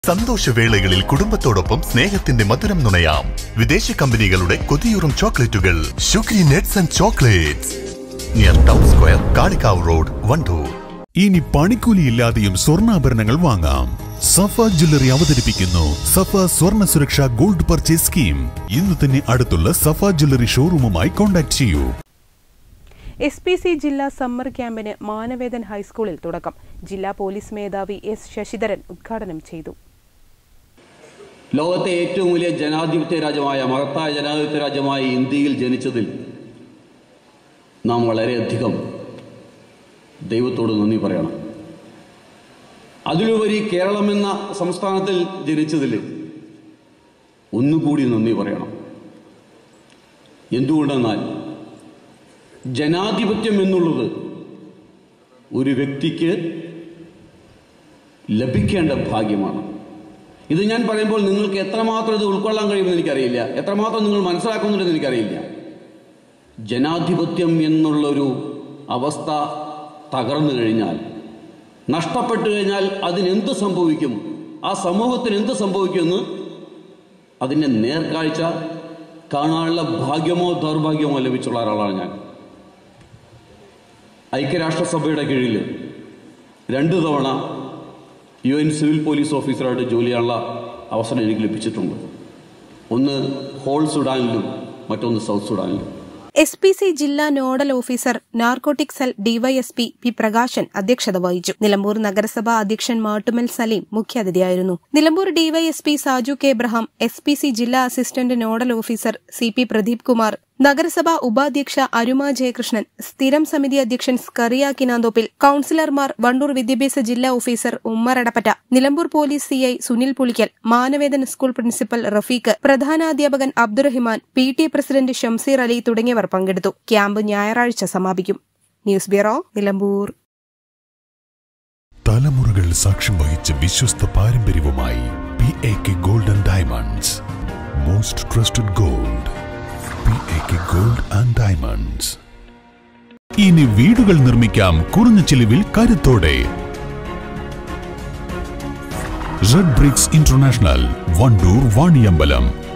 സന്തോഷവേളകളിൽ കുടുംബത്തോടൊപ്പം സ്നേഹത്തിന്റെ മധുരം നുണയാം. വിദേശ കമ്പനികളുടെ കൊതിയൂറും ചോക്ലേറ്റുകൾ sugary nuts and chocolates near town square, Kalikavu road, Wandoor. ഇനി പണിക്കൂലിയില്ലാതെയും സ്വർണ്ണാഭരണങ്ങൾ വാങ്ങാം. സഫ ജ്വല്ലറി അവതരിപ്പിക്കുന്നു സഫ സ്വർണ്ണ സുരക്ഷ ഗോൾഡ് പർച്ചേസ് സ്കീം. ഇന്ന് തന്നെ അടുത്തുള്ള സഫ ജ്വല്ലറി ഷോറൂമുമായി കോൺടാക്ട് ചെയ്യൂ. SPC ജില്ലാ സമ്മർ ക്യാമ്പിന് മാനവേദൻ ഹൈസ്കൂളിൽ തുടക്കം. ജില്ലാ പോലീസ് മേധാവി S. ശശിധരൻ ഉദ്ഘാടനം ചെയ്തു. ലോകത്തെ ഏറ്റവും വലിയ ജനാധിപത്യ രാജ്യമായ മഹത്തായ ജനാധിപത്യ രാജ്യമായ ഇന്ത്യയിൽ ജനിച്ചതിൽ നാം വളരെയധികം ദൈവത്തോട് നന്ദി പറയണം. അതിലുപരി കേരളം എന്ന സംസ്ഥാനത്തിൽ ജനിച്ചതിൽ ഒന്നുകൂടി നന്ദി പറയണം. എന്തുകൊണ്ടെന്നാൽ ജനാധിപത്യം എന്നുള്ളത് ഒരു വ്യക്തിക്ക് ലഭിക്കേണ്ട ഭാഗ്യമാണ്. ഇത് ഞാൻ പറയുമ്പോൾ നിങ്ങൾക്ക് എത്രമാത്രം ഇത് ഉൾക്കൊള്ളാൻ കഴിയുമെന്ന് എനിക്കറിയില്ല, എത്രമാത്രം നിങ്ങൾ മനസ്സിലാക്കുന്നുണ്ടെന്ന് എനിക്കറിയില്ല. ജനാധിപത്യം എന്നുള്ളൊരു അവസ്ഥ തകർന്നു കഴിഞ്ഞാൽ, നഷ്ടപ്പെട്ടു കഴിഞ്ഞാൽ അതിനെന്ത് സംഭവിക്കും, ആ സമൂഹത്തിന് എന്ത് സംഭവിക്കുമെന്ന് അതിൻ്റെ നേർക്കാഴ്ച കാണാനുള്ള ഭാഗ്യമോ ദൗർഭാഗ്യമോ ലഭിച്ചുള്ള ഒരാളാണ് ഞാൻ. ഐക്യരാഷ്ട്രസഭയുടെ കീഴിൽ 2 തവണ UN സിവിൽ പോലീസ് ഓഫീസറായിട്ട് ജോലി ചെയ്യാനുള്ള അവസരം എനിക്ക് ലഭിച്ചിട്ടുണ്ട്. ഒന്ന് ഹോൾ സുഡാനിലും മറ്റൊന്ന് സൗത്ത് സുഡാനിലും. SPC ജില്ലാ nodal officer narcotic cell DYSP P. Prakashan അധ്യക്ഷത വഹിച്ചു. നിലമ്പൂർ നഗരസഭാ അധ്യക്ഷൻ മാട്ടുമൽ സലീം മുഖ്യാതിഥിയായിരുന്നു. Nilambur DYSP Saju K Abraham, SPC ജില്ലാ assistant nodal officer CP Pradeep Kumar, നഗരസഭാ ഉപാധ്യക്ഷ അരുമ ജയകൃഷ്ണൻ, സ്ഥിരം സമിതി അധ്യക്ഷൻ സ്കറിയ കിനാന്തോപ്പിൽ, കൌൺസിലർമാർ, വണ്ടൂർ വിദ്യാഭ്യാസ ജില്ലാ officer Ummer Edappatta, Nilambur police CI Sunil Pulikkal, Manavedan school principal Rafeeq, പ്രധാനാധ്യാപകൻ അബ്ദുറഹിമാൻ, PTA പ്രസിഡന്റ് ഷംസീർ അലി തുടങ്ങിയവർ പങ്കെടുത്തു. ക്യാമ്പ് ഞായറാഴ്ച സമാപിക്കും. News bureau, Nilambur. തലമുറകൾ സാക്ഷ്യം വഹിച്ച വിശ്വസ്ത പാരമ്പര്യവുമായി PAK gold and diamonds. Most trusted gold. PAK gold and diamonds. ഇനി വീടുകൾ നിർമ്മിക്കാം കുറഞ്ഞ ചിലവിൽ കരുത്തോടെ. Red bricks international, Wandoor, Vaniyambalam.